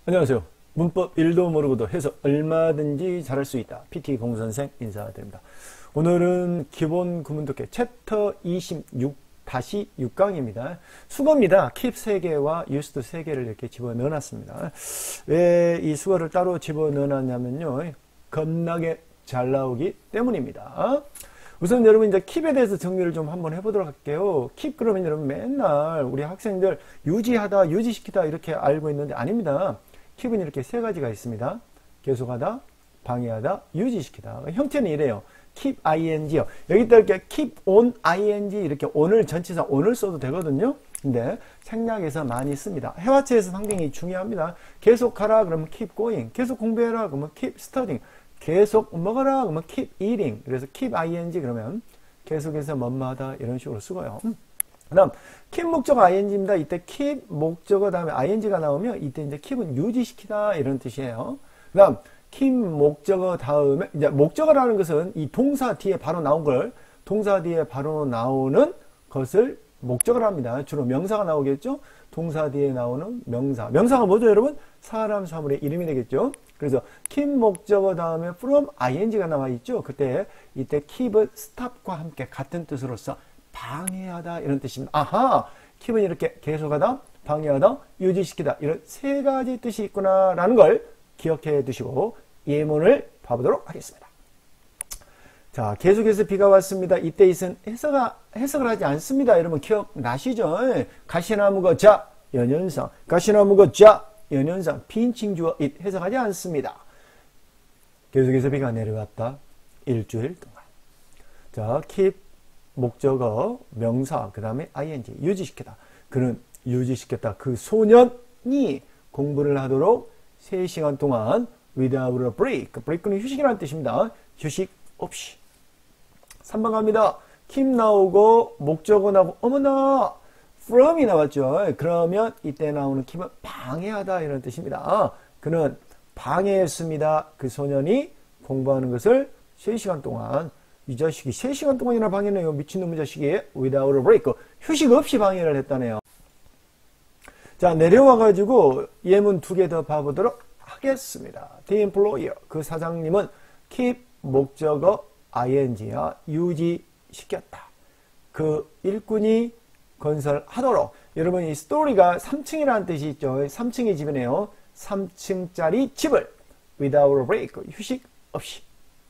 안녕하세요. 문법 1도 모르고도 해서 얼마든지 잘할 수 있다. PT 공선생 인사드립니다. 오늘은 기본 구문독해 챕터 26-6강입니다. 수거입니다. keep 3개와 used 3개를 이렇게 집어넣어 놨습니다. 왜 이 수거를 따로 집어넣어 놨냐면요. 겁나게 잘 나오기 때문입니다. 우선 여러분 이제 keep에 대해서 정리를 좀 한번 해보도록 할게요. keep 그러면 여러분 맨날 우리 학생들 유지하다, 유지시키다 이렇게 알고 있는데 아닙니다. keep은 이렇게 세 가지가 있습니다. 계속하다, 방해하다, 유지시키다. 형태는 이래요. keep ing요. 여기다 이렇게 keep on ing 이렇게 on을 전치사 on을 써도 되거든요. 근데 생략에서 많이 씁니다. 해화체에서 상당히 중요합니다. 계속 가라 그러면 keep going. 계속 공부해라 그러면 keep studying. 계속 먹어라 그러면 keep eating. 그래서 keep ing 그러면 계속해서 뭐뭐하다 이런 식으로 쓰고요. 그 다음 keep 목적어 ing입니다. 이때 keep 목적어 다음에 ing가 나오면 이때 이제 keep은 유지시키다 이런 뜻이에요. 그 다음 keep 목적어 다음에 이제 목적어라는 것은 이 동사 뒤에 바로 나온 걸 동사 뒤에 바로 나오는 것을 목적어라 합니다. 주로 명사가 나오겠죠. 동사 뒤에 나오는 명사. 명사가 뭐죠 여러분? 사람 사물의 이름이 되겠죠. 그래서 keep 목적어 다음에 from ing가 나와 있죠. 이때 keep은 stop과 함께 같은 뜻으로서 방해하다 이런 뜻입니다. 아하, keep은 이렇게 계속하다, 방해하다, 유지시키다 이런 세 가지 뜻이 있구나라는 걸 기억해 두시고 예문을 봐보도록 하겠습니다. 자, 계속해서 비가 왔습니다. 이때 it은 해석을 하지 않습니다. 여러분 기억나시죠? 가시나무가 자, 연연상, 가시나무가 자, 연연상, 비인칭주어 it 해석하지 않습니다. 계속해서 비가 내려왔다. 일주일 동안. 자, keep 목적어, 명사, 그 다음에 ing, 유지시키다. 그는 유지시켰다. 그 소년이 공부를 하도록 3시간 동안 without a break. break는 휴식이라는 뜻입니다. 휴식 없이. 3번 갑니다. keep 나오고 목적어 나오고 어머나 from이 나왔죠. 그러면 이때 나오는 keep은 방해하다 이런 뜻입니다. 그는 방해했습니다. 그 소년이 공부하는 것을 3시간 동안 이 자식이 3시간 동안이나 방해네요. 미친놈의 자식이 without a break. 휴식 없이 방해를 했다네요. 자, 내려와가지고 예문 2개 더 봐보도록 하겠습니다. The employer, 그 사장님은 keep 목적어 ing야 유지시켰다. 그 일꾼이 건설하도록. 여러분 이 스토리가 3층이라는 뜻이 있죠. 3층의 집이네요. 3층짜리 집을 without a break. 휴식 없이.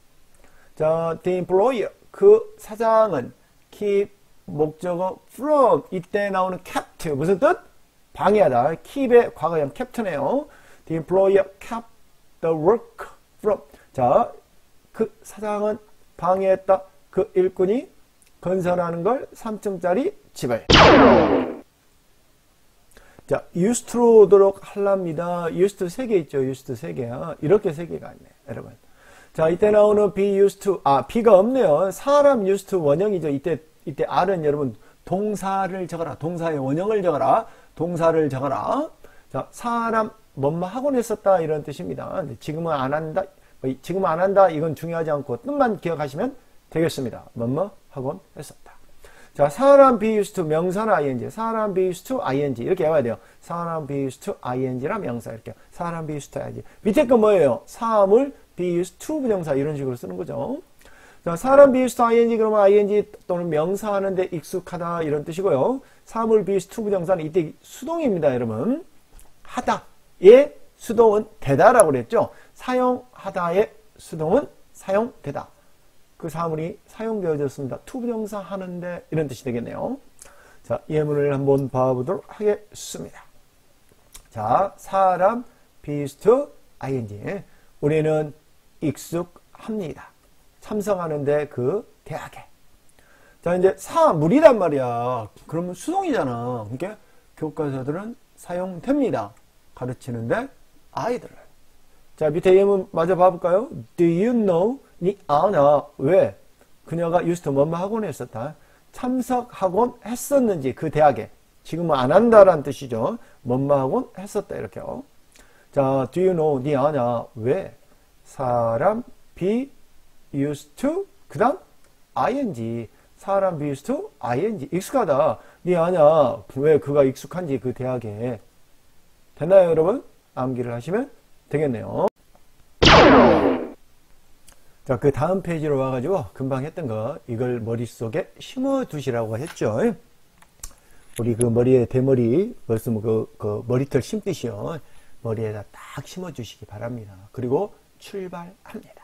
자, the employer, 그 사장은 keep 목적어 from 이때 나오는 kept 무슨 뜻? 방해하다. keep의 과거형 kept네요. The employer kept the work from. 자, 그 사장은 방해했다. 그 일꾼이 건설하는 걸 3층짜리 집을. 자, used to로 오도록 하랍니다. used 3개 있죠. used 3개야. 이렇게 3개가 있네, 여러분. 자, 이때 나오는 be used to, be가 없네요. 사람 used to 원형이죠. 이때 R은 여러분 동사를 적어라. 동사의 원형을 적어라. 동사를 적어라. 자, 사람 뭐뭐 하곤 했었다 이런 뜻입니다. 지금은 안 한다. 지금은 안 한다. 이건 중요하지 않고 뜻만 기억하시면 되겠습니다. 뭐뭐 하곤 했었다. 자, 사람 be used to 명사나 ing. 사람 be used to ing. 이렇게 해야 돼요. 사람 be used to ing라 명사 이렇게. 사람 be used to ing. 밑에 거 뭐예요? 사물 be used to 부정사 이런 식으로 쓰는 거죠. 자, 사람 be used to ing 그러면 ing 또는 명사 하는데 익숙하다 이런 뜻이고요. 사물 be used to 부정사는 이때 수동입니다, 여러분. 하다의 수동은 되다라고 그랬죠. 사용하다의 수동은 사용되다. 그 사물이 사용되어졌습니다. to 부정사 하는데 이런 뜻이 되겠네요. 자, 예문을 한번 봐보도록 하겠습니다. 자, 사람 be used to ing. 우리는 익숙합니다. 참석하는데 그 대학에. 자, 이제 사물이란 말이야. 그러면 수동이잖아. 그러니까 교과서들은 사용됩니다. 가르치는데 아이들을. 자, 밑에 예문 마저 봐볼까요? Do you know? 니 아나. 왜? 그녀가 used to 뭐뭐 하곤 했었다. 참석하곤 했었는지 그 대학에. 지금은 안 한다라는 뜻이죠. 뭐뭐 하곤 했었다 이렇게요. 자, do you know? 니 아냐. 왜? 사람 be used to 그 다음 ing 사람 be used to ing 익숙하다. 니 아냐 왜 그가 익숙한지 그 대학에. 됐나요 여러분? 암기를 하시면 되겠네요. 자, 그 다음 페이지로 와가지고 금방 했던 거 이걸 머릿속에 심어 두시라고 했죠. 우리 그 머리에 대머리 벌써 그 머리털 심듯이요. 머리에다 딱 심어 주시기 바랍니다. 그리고 출발합니다.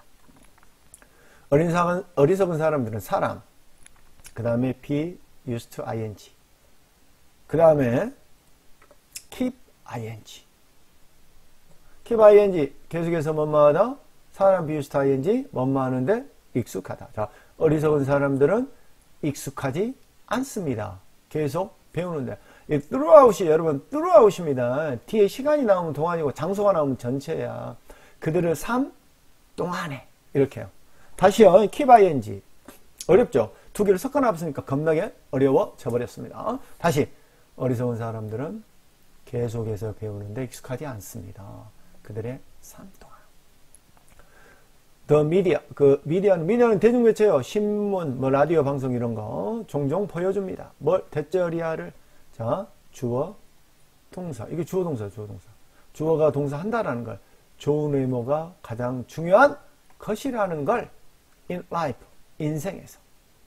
어리석은 사람들은 사람, 그 다음에 be used to ing, 그 다음에 keep ing. keep ing 계속해서 뭐뭐하다, 사람 be used to ing 뭐뭐하는데 익숙하다. 자, 어리석은 사람들은 익숙하지 않습니다. 계속 배우는데 이 throughout이 여러분 throughout입니다. 뒤에 시간이 나오면 동안이고 장소가 나오면 전체야. 그들의 삶 동안에 이렇게요. 다시요. keep ing 어렵죠? 두 개를 섞어놨으니까 겁나게 어려워져 버렸습니다. 다시 어리석은 사람들은 계속해서 배우는데 익숙하지 않습니다. 그들의 삶 동안. The media, 미디어는 대중매체요. 신문, 뭐 라디오 방송 이런 거 종종 보여줍니다. 뭘 대절이야를 자 주어, 동사. 이게 주어, 동사. 주어가 동사 한다라는 걸. 좋은 외모가 가장 중요한 것이라는 걸 in life, 인생에서.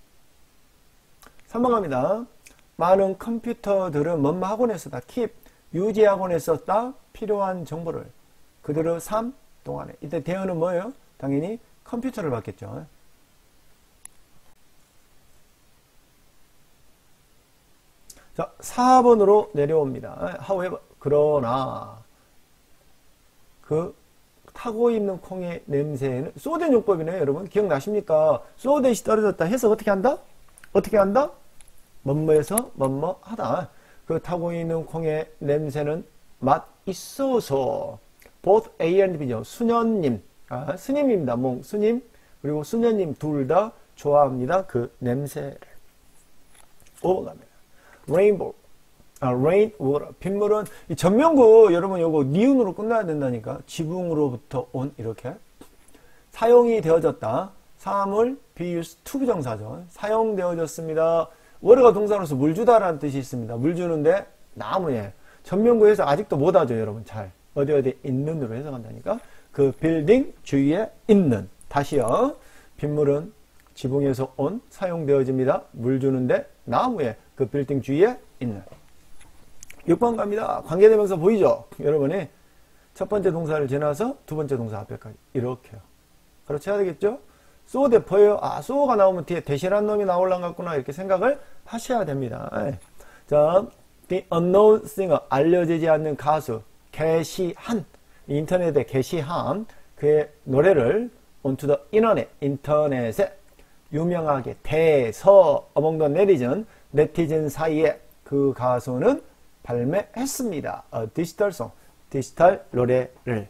3번 갑니다. 많은 컴퓨터들은 뭐뭐 학원에 썼다. keep, 유지 학원에 썼다. 필요한 정보를 그들의 삶 동안에. 이때 대어는 뭐예요? 당연히 컴퓨터를 받겠죠. 자, 4번으로 내려옵니다. however, 그러나 그 타고 있는 콩의 냄새에는 소된 용법이네요. 여러분 기억나십니까? 소댓이 떨어졌다 해서 어떻게 한다? 어떻게 한다? 뭐뭐해서 뭐뭐하다. 그 타고 있는 콩의 냄새는 맛 있어서 both A and B죠. 수녀님, 스님입니다. 스님 그리고 수녀님 둘 다 좋아합니다. 그 냄새를. 5번 갑니다. rainbow, rain, water. 빗물은 이 전명구 여러분 요거 니은으로 끝나야 된다니까. 지붕으로부터 온 이렇게 사용이 되어졌다. 사물 be used to 부정사죠. 사용되어졌습니다. water가 동사로서 물 주다라는 뜻이 있습니다. 물 주는데 나무에 전명구에서 아직도 못하죠. 여러분 잘 어디 있는으로 해석한다니까. 그 빌딩 주위에 있는. 다시요. 빗물은 지붕에서 온 사용되어집니다. 물 주는데 나무에 그 빌딩 주위에 있는. 6번 갑니다. 관계대명사 보이죠? 여러분이 첫 번째 동사를 지나서 두 번째 동사 앞에까지 이렇게요. 그렇지 해야 되겠죠? so 대포예요. so가 나오면 뒤에 대신한 놈이 나올란갔구나 이렇게 생각을 하셔야 됩니다. 자, the unknown singer 알려지지 않는 가수 게시한 인터넷에 게시한 그의 노래를 onto the internet 인터넷에 유명하게 대서 among the netizen 네티즌 사이에 그 가수는 발매했습니다. 디지털 송, 디지털 노래를.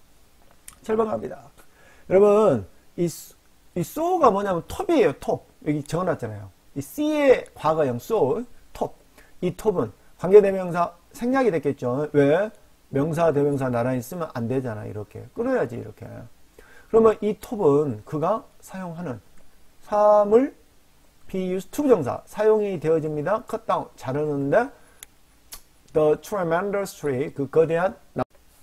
7번 갑니다. 여러분 이 so가 뭐냐면 톱이에요. 톱. 여기 적어놨잖아요. 이 C의 과거형 so, 톱. 이 톱은 관계대명사 생략이 됐겠죠. 왜? 명사 대명사 나란히 쓰면 안 되잖아. 이렇게 끌어야지 이렇게. 그러면 이 톱은 그가 사용하는 사물 be used to 부정사 사용이 되어집니다. cut down 자르는데 the tremendous tree 그 거대한 나무.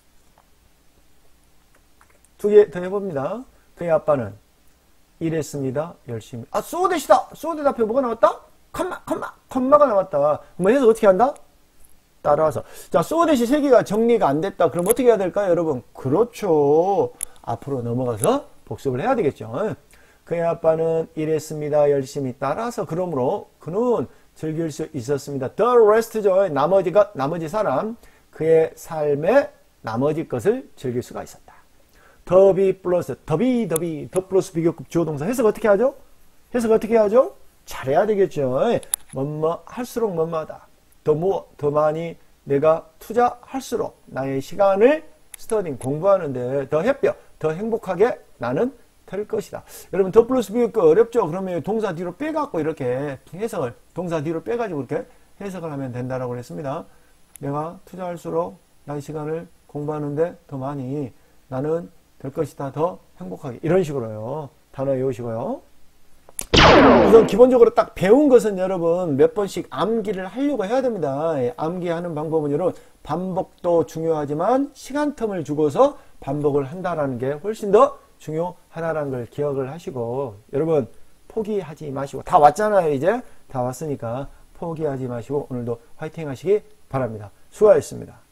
두 개 더 해봅니다. 그의 아빠는 일했습니다. 열심히. so 대시다. so 대 앞에 뭐가 나왔다? 컴마가 나왔다. 뭐 해서 어떻게 한다? 따라와서. 자, so 대시 세 개가 정리가 안 됐다. 그럼 어떻게 해야 될까요, 여러분? 그렇죠. 앞으로 넘어가서 복습을 해야 되겠죠. 그의 아빠는 일했습니다. 열심히. 따라서 그러므로 그는 즐길 수 있었습니다. The rest죠. 나머지 사람. 그의 삶의 나머지 것을 즐길 수가 있었다. 더비 플러스 더 플러스 비교급 주어동사 해석 어떻게 하죠? 잘해야 되겠죠. 뭐뭐 할수록 뭐뭐하다. 더 많이 내가 투자할수록 나의 시간을 스터딩 공부하는데 더 행복하게 나는 될 것이다. 여러분 더 플러스 비교급 어렵죠? 그러면 동사 뒤로 빼갖고 이렇게 해석을 동사 뒤로 빼가지고 이렇게 해석을 하면 된다라고 그랬습니다. 내가 투자할수록 나의 시간을 공부하는데 더 많이 나는 될 것이다. 더 행복하게. 이런 식으로요. 단어 외우시고요. 우선 기본적으로 딱 배운 것은 여러분 몇 번씩 암기를 하려고 해야 됩니다. 암기하는 방법은 여러분 반복도 중요하지만 시간 텀을 주고서 반복을 한다는 게 훨씬 더 중요하다는 걸 기억을 하시고 여러분 포기하지 마시고 다 왔잖아요. 이제 다 왔으니까 포기하지 마시고 오늘도 화이팅 하시기 바랍니다. 수고하셨습니다.